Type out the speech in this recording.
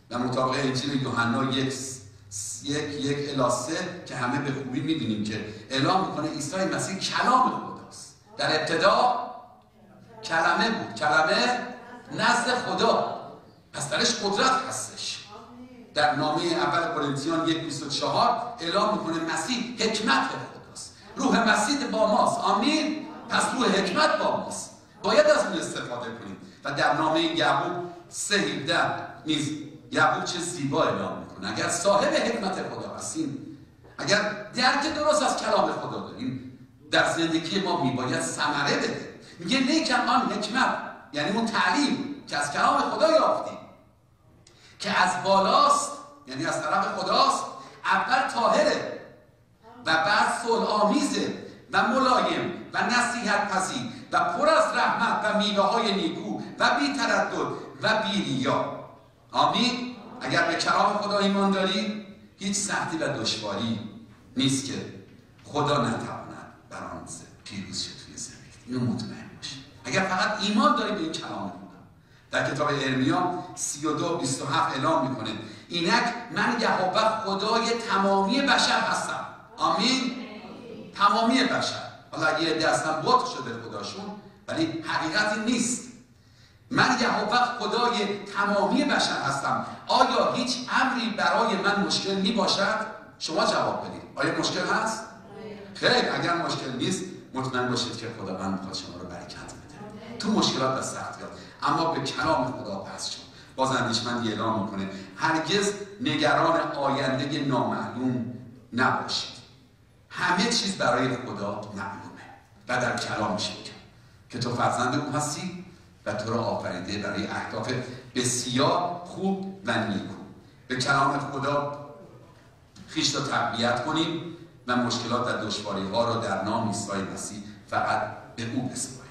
و مطابق انجیل یوحنا 1:1-3 که همه به خوبی می‌بینیم که اعلام می‌کنه عیسی مسیح کلام خداست. در ابتدا کلمه بود، کلمه نزد خدا، پس درش قدرت هستش. در نامه اول قرنتیان 1:24 اعلام می‌کنه مسیح حکمت خداست. روح مسیح با ماست. آمین. پس روح حکمت با ماست، باید از اون استفاده کنیم. و در نامه یعقوب 3:17 نیز یعقوب چه زیبا اعلام میکنه اگر صاحب حکمت خدا هستیم، اگر درک درست از کلام خدا داریم، در زندگی ما میباید ثمره بده. میگه لیکن آن حکمت، یعنی اون تعلیم که از کلام خدا یافتیم که از بالاست، یعنی از طرف خداست، اول طاهره و بعد صلح‌آمیزه و ملایم و نصیحت پذیر و پر از رحمت و میوه های نیکو و بی تردد و بی ریا. آمین. اگر به کلام خدا ایمان داری، هیچ سختی و دشواری نیست که خدا نتواند بر آن پیروز شد توی زندگی. اینو مطمئن باش. اگر فقط ایمان داری به این کلام خدا. در کتاب ارمیا 32:27 اعلام میکنه اینک من یهوه خدای تمامی بشر هستم. آمین. تمامی بشر. حالا یه عده اصلا بت شده خداشون، ولی حقیقتی نیست. من یهوه خدای تمامی بشر هستم. آیا هیچ امری برای من مشکل می باشد؟ شما جواب بدید. آیا مشکل هست؟ خیر. اگر مشکل نیست مطمئن باشید که خداوند میخواد شما رو برکت بده تو مشکلات و سختیات. اما به کلام خدا پس شد. باز اندیشمندی اعلام میکنه هرگز نگران آینده نامعلوم نباشید. همه چیز برای خدا معلومه و در کلامش میگه که تو فرزند او هستی و تو را آفریده برای اهداف بسیار خوب و نیکو. به کلام خدا خویش را تقویت کنیم و مشکلات و دشواری ها را در نام عیسی مسیح فقط به او بسپاریم.